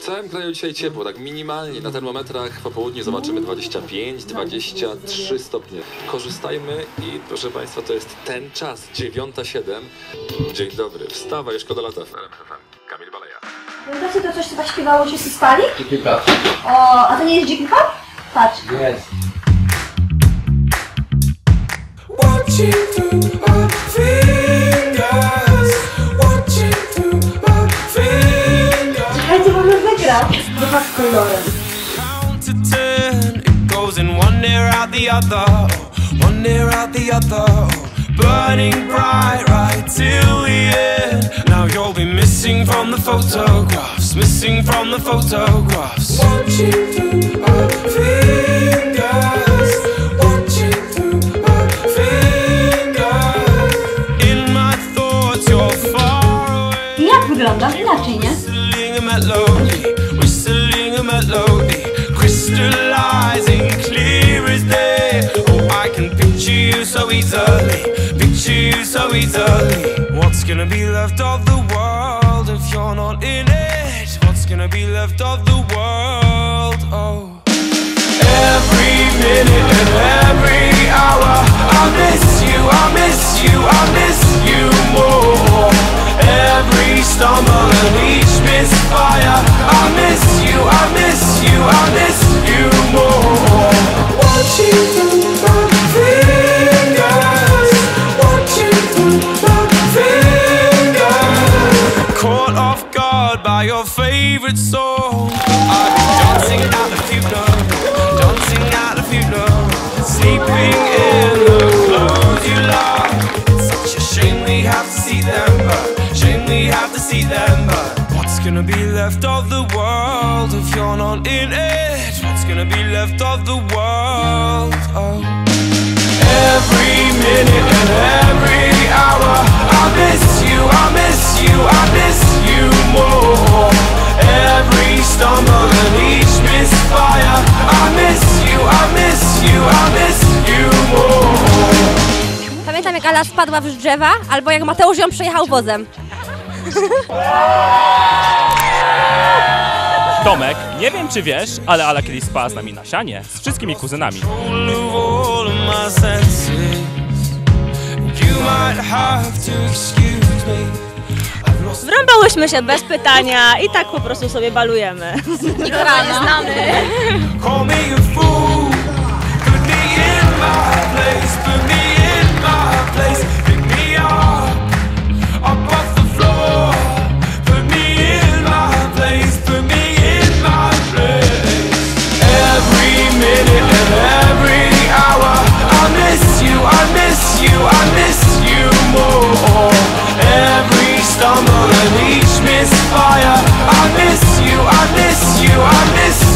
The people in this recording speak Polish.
całym kraju dzisiaj ciepło, tak minimalnie. Na termometrach po południu zobaczymy 25, 23 stopnie. Korzystajmy i proszę Państwa, to jest ten czas, 9:07. Dzień dobry, wstawaj, szkoda lata w RMF FM. Kamil Baleja. Pamiętacie to coś, co tak śpiewało, się spali? Dziki Pat. O, a to nie jest Dziki Pat? Patrz. Jest. Watching through our fingers, watching through our fingers. Czekajcie, bo my wygra. Dwa z kolorem. Count to 10, it goes in one ear out the other, one ear out the other, burning bright right till the end. Now you'll be missing from the photographs, missing from the photographs. Watching through our fingers, watching through our fingers. In my thoughts you're far away. I jak wygląda? Inaczej, nie? Whistling a melody, whistling a melody, crystallizing clear as day. Oh, I can picture you so easily, picture you so easily. What's gonna be left of the world if you're not in it? What's gonna be left of the world? Oh, every minute and every hour, I miss you, I miss you, I miss you more. Every stumble and each misfire, I miss you, I miss you, I miss you more. Watching through my fingers, watching through my fingers. Caught off guard by your favorite song, I've been dancing at the funeral, dancing at the funeral, sleeping in the clothes you love. It's such a shame we have to see them, but shame we have to see them, but what's gonna be left of the world if you're not in it? What's gonna be left of the world? Oh, every minute and every hour, I miss you, I miss you, I miss you more. Every stumble and each misfire, I miss you, I miss you, I miss you more. Pamiętam, jak Ala spadła z drzewa, albo jak Mateusz ją przejechał wozem. Tomek, nie wiem czy wiesz, ale Ala kiedyś spała z nami na sianie, z wszystkimi kuzynami. Wrąbałyśmy się bez pytania i tak po prostu sobie balujemy. Nikogo nie znamy. Stumble and each misfire, I miss you, I miss you, I miss